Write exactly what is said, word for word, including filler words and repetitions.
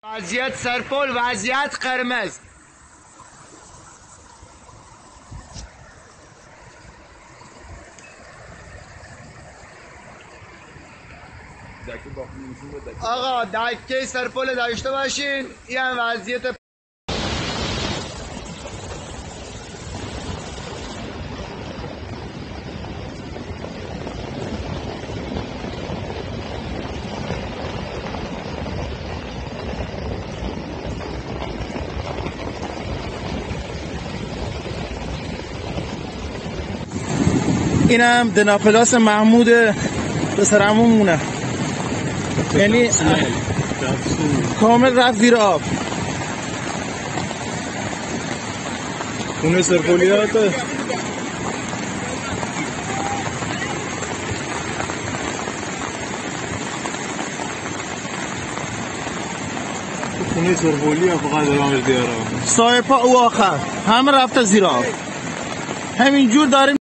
وضعیت سرپل، وضعیت قرمز. آقا دکه سرپل داشته باشین. این هم وضعیت اینم دناپلاس محمود پسر عمومونه، یعنی کامل رفت زیر آب. خونه سرپولیات خونه سرپولیا فقط دارم بیارم. سایپا او آخر همه رفته زیر آب. همینجور داریم